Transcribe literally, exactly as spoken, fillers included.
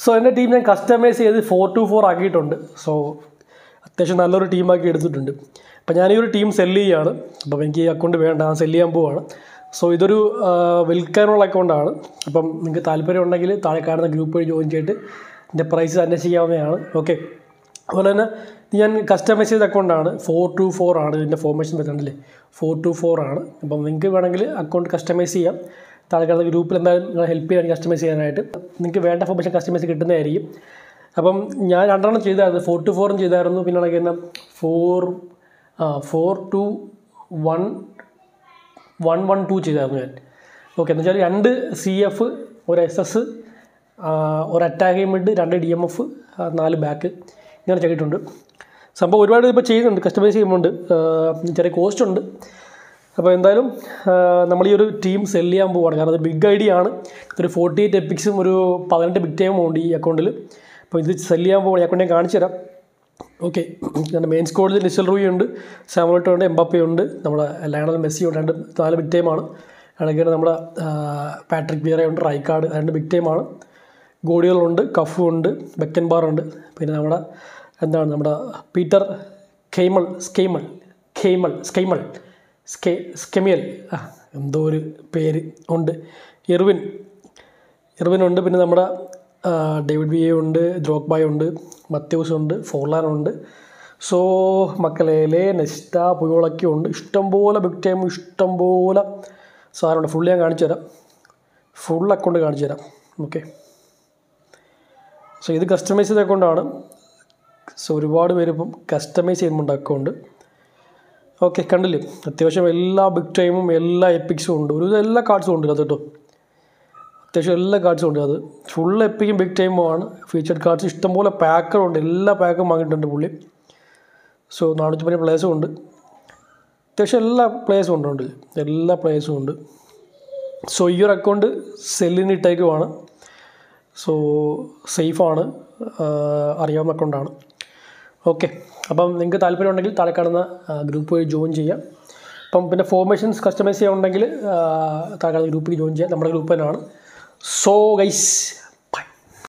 So എൻ്റെ team ഞാൻ customise ചെയ്ത് ഫോർ ടു ഫോർ ആക്കിയിട്ടുണ്ട്. സോ അത്യാവശ്യം നല്ലൊരു ടീമാക്കി എടുത്തിട്ടുണ്ട്. അപ്പോൾ ഞാനീ ഒരു ടീം സെല്ല് ചെയ്യുകയാണ്. അപ്പം എനിക്ക് ഈ അക്കൗണ്ട് വേണ്ട, ഞാൻ സെല്ല് ചെയ്യാൻ പോവുകയാണ്. സോ ഇതൊരു വിൽക്കാനുള്ള അക്കൗണ്ടാണ്. അപ്പം നിങ്ങൾക്ക് താല്പര്യം ഉണ്ടെങ്കിൽ താഴെ കാണുന്ന ഗ്രൂപ്പ് വഴി ജോയിൻ ചെയ്തിട്ട് എൻ്റെ പ്രൈസ് അന്വേഷിക്കാവുന്നതാണ്. ഓക്കെ, അതുപോലെ തന്നെ ഞാൻ കസ്റ്റമൈസ് ചെയ്ത അക്കൗണ്ടാണ്. ഫോർ ടു ഫോർ ആണ് ഇതിൻ്റെ ഫോർമേഷൻ വരുന്നുണ്ടല്ലേ, ഫോർ ടു ഫോർ ആണ്. അപ്പം നിങ്ങൾക്ക് വേണമെങ്കിൽ അക്കൗണ്ട് കസ്റ്റമൈസ് ചെയ്യാം. താഴെ കാണുന്ന ഗ്രൂപ്പിൽ എന്തായാലും നിങ്ങൾ ഹെൽപ്പ് ചെയ്യാൻ കസ്റ്റമൈസ് ചെയ്യാനായിട്ട്. നിങ്ങൾക്ക് വേണ്ട ഫോർമേഷൻ കസ്റ്റമൈസ് കിട്ടുന്നതായിരിക്കും. അപ്പം ഞാൻ രണ്ടെണ്ണം ചെയ്തായിരുന്നു, ഫോർ ടു ഫോറും ചെയ്തായിരുന്നു. പിന്നെ ആണെങ്കിൽ തന്നെ ഫോർ ആ four two one one one two ചെയ്തായിരുന്നു ഞാൻ. ഓക്കെ, എന്ന് വെച്ചാൽ രണ്ട് സി എഫ്, ഒരു എസ് എസ്, ഒരു അറ്റാക്ക് മിഡ്, രണ്ട് ഡി എം എഫ്, നാല് ബാക്ക്, ഇങ്ങനെ ചെയ്തിട്ടുണ്ട്. സംഭവം ഒരുപാട് ഇപ്പോൾ ചെയ്യുന്നുണ്ട്, കസ്റ്റമൈസ് ചെയ്യുന്നുണ്ട്. ചെറിയ കോസ്റ്റ് ഉണ്ട്. അപ്പോൾ എന്തായാലും നമ്മൾ ഈ ഒരു ടീം സെല്ല് ചെയ്യാൻ പോവുകയാണ്. കാരണം അത് ബിഗ് ഐഡിയ ആണ്. ഒരു ഫോർട്ടി എയ്റ്റ് എപ്പിക്സും ഒരു പതിനെട്ട് ബിഗ് ടൈമും ഉണ്ട് ഈ അക്കൗണ്ടിൽ. അപ്പോൾ ഇത് സെല്ല് ചെയ്യാൻ പോവുകയാണ്. ഈ അക്കൗണ്ട് ഞാൻ കാണിച്ചു തരാം. ഓക്കെ, നമ്മുടെ മെയിൻ സ്ക്വാഡിൽ നിസൽ റൂയി ഉണ്ട്, സാമുവൽ ഉണ്ട്, എംബാപ്പെ ഉണ്ട്, നമ്മുടെ ലയണൽ മെസ്സി ഉണ്ട്. രണ്ട് നാല് ബിഗ് ടൈമാണ്. അല്ലെങ്കിൽ നമ്മുടെ പാട്രിക് വിയറ ഉണ്ട്, റൈക്കാർഡ്, രണ്ട് ബിഗ് ടൈമാണ്. ഗോഡികളുണ്ട്, കഫു ഉണ്ട്, ബെക്കൻബാർ ഉണ്ട്. പിന്നെ നമ്മുടെ എന്താണ് നമ്മുടെ പീറ്റർ കെയ്മൾ സ്കെയ്മൾ കെയ്മൾ സ്കെയ്മൾ സ്കെ സ്കെമിയൽ ആ എന്തോ ഒരു പേര് ഉണ്ട്. ഇർവിൻ ഇർവിൻ ഉണ്ട്. പിന്നെ നമ്മുടെ ഡേവിഡ് വിയ ഉണ്ട്, ദ്രോഗ്ബായ് ഉണ്ട്, മത്യൂസ് ഉണ്ട്, ഫോർലാൻ ഉണ്ട്. സോ മക്കളേലെ നെസ്റ്റ പുയോളൊക്കെ ഉണ്ട്. ഇഷ്ടംപോലെ ബിഗ് ടൈമും ഇഷ്ടംപോലെ സാധനമുണ്ട്. ഫുൾ ഞാൻ കാണിച്ചു തരാം, ഫുൾ അക്കൗണ്ട് കാണിച്ചു തരാം. ഓക്കെ, സോ ഇത് കസ്റ്റമൈസ് ചെയ്ത അക്കൗണ്ടാണ്. സോ ഒരുപാട് പേര് ഇപ്പം കസ്റ്റമൈസ് ചെയ്യുന്നുണ്ട് അക്കൗണ്ട്. ഓക്കെ, കണ്ടില്ലേ, അത്യാവശ്യം എല്ലാ ബിഗ് ടൈമും എല്ലാ എപ്പിക്സും ഉണ്ട്. ഒരു എല്ലാ കാർഡ്സും ഉണ്ട് അത് കേട്ടോ. അത്യാവശ്യം എല്ലാ കാർഡ്സും ഉണ്ട്. അത് ഫുൾ എപ്പിക്കും ബിഗ് ടൈമുമാണ്. ഫീച്ചർഡ് കാർഡ്സ് ഇഷ്ടംപോലെ പാക്കുകളുണ്ട്. എല്ലാ പാക്കും വാങ്ങിയിട്ടുണ്ട് പുള്ളി. സോ നാനൂറ്റി പതിനഞ്ച് പ്ലേസും ഉണ്ട്. അത്യാവശ്യം എല്ലാ പ്ലേസും ഉണ്ട്, എല്ലാ പ്ലേസും ഉണ്ട്. സോ ഈ ഒരു അക്കൗണ്ട് സെല്ലിന് ഇട്ടേക്കുവാണ്. സോ സേഫാണ്, അറിയാവുന്ന അക്കൗണ്ടാണ്. ഓക്കെ, അപ്പം നിങ്ങൾക്ക് താല്പര്യം ഉണ്ടെങ്കിൽ താഴെ കാണുന്ന ഗ്രൂപ്പ് വഴി ജോയിൻ ചെയ്യാം. അപ്പം പിന്നെ ഫോർമേഷൻസ് കസ്റ്റമൈസ് ചെയ്യാനുണ്ടെങ്കിൽ താഴെ കാണുന്ന ഗ്രൂപ്പിൽ ജോയിൻ ചെയ്യാം. നമ്മുടെ ഗ്രൂപ്പ് തന്നെയാണ്. So guys